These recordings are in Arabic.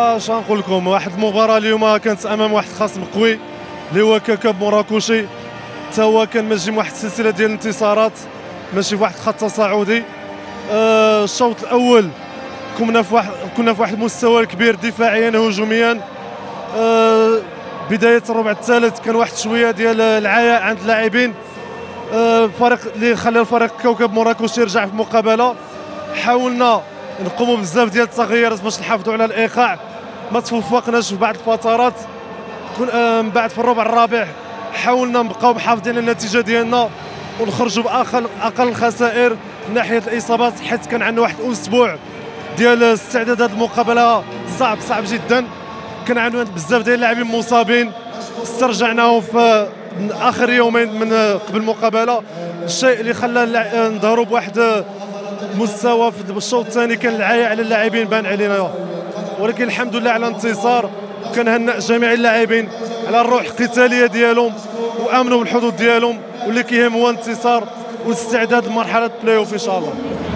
اش غنقول لكم، واحد المباراه اليوم كانت امام واحد الخصم قوي اللي هو كاكاب موراكوشي، حتى هو كان ماشي من واحد السلسله ديال الانتصارات، ماشي في واحد الخط تصاعدي. الشوط الاول كنا في واحد المستوى كبير دفاعيا هجوميا. بدايه الربع الثالث كان واحد شويه ديال العياء عند اللاعبين، الفريق اللي خلى الفريق كوكب موراكوشي يرجع في المقابله. حاولنا نقوموا بزاف ديال التغييرات باش نحافظوا على الايقاع، ما توفقناش في بعض الفترات. من بعد في الربع الرابع حاولنا نبقاو محافظين على النتيجه ديالنا ونخرجوا باقل الخسائر من ناحيه الاصابات، حيت كان عندنا واحد الاسبوع ديال استعداد هذه المقابله صعب جدا. كان عندنا بزاف ديال اللاعبين مصابين، استرجعناهم في اخر يومين من قبل المقابله، الشيء اللي خلى نظهروا بواحد مستوى في الشوط الثاني كان العياء على اللاعبين بان علينا. ولكن الحمد لله على الانتصار، كنهنئ جميع اللاعبين على الروح القتاليه ديالهم وامنوا بالحدود ديالهم، واللي كيهم هو الانتصار والاستعداد لمرحله البلاي اوف ان شاء الله.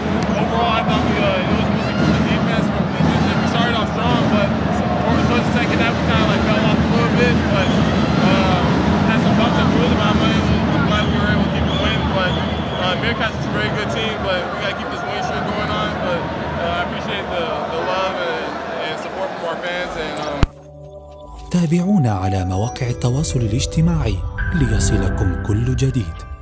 Bearcats is a very good team, but we got to keep this win streak going on. But I appreciate the love and support from our fans. تابعونا على مواقع التواصل الاجتماعي ليصلكم كل جديد.